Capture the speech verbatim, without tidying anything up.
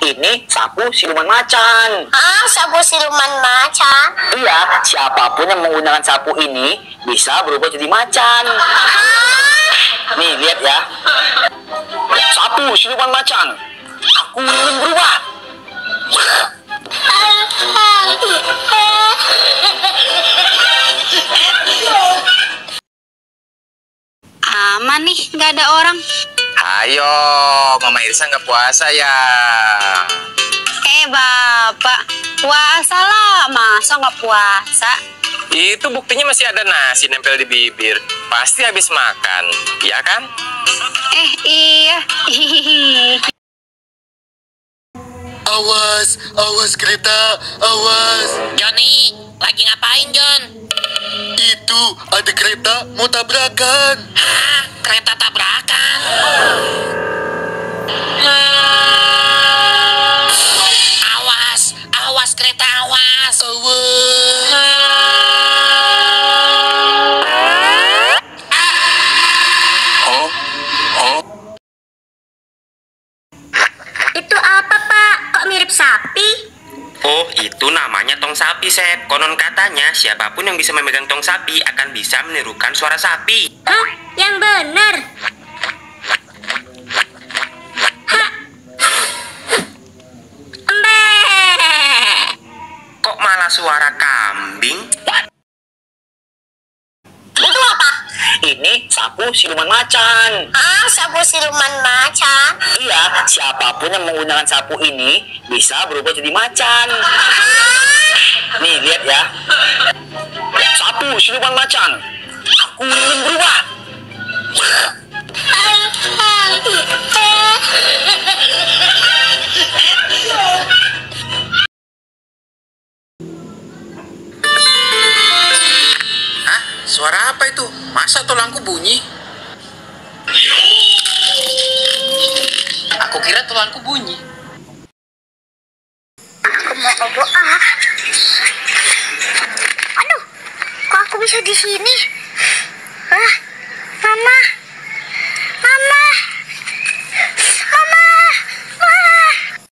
Ini sapu siluman macan. Ah, sapu siluman macan. Iya, siapapun yang menggunakan sapu ini bisa berubah jadi macan. Nih, lihat ya. Sapu siluman macan. Aku ingin berubah. Aman nih, nggak ada orang. Ayo, Mama Irsa nggak puasa ya? Eh, Bapak, puasa lah. Masa nggak puasa? Itu buktinya masih ada nasi nempel di bibir. Pasti habis makan, ya kan? Eh, iya. Awas, awas kereta, awas. Joni, lagi ngapain, Jon? Itu ada kereta mau tabrakan. Hah, kereta tabrakan. Awas, awas kereta, awas. Awas. Oh, oh. Itu apa, Pak? Kok mirip sapi? Oh, itu namanya tong sapi, Sep. Konon katanya, siapapun yang bisa memegang tong sapi akan bisa menirukan suara sapi. Hah? Yang bener? Hah? Embe. Kok malah suara kambing? Itu apa? Ini sapu siluman macan. Ah, sapu siluman macan. Iya, siapapun yang menggunakan sapu ini bisa berubah jadi macan. Nih, lihat ya. Sapu siluman macan. Aku ingin berubah. Hah? Suara apa itu? Masa tulangku bunyi? Aku kira tulangku bunyi. Aku mau obo ah. Aduh, kok aku bisa di sini? Ah, Mama.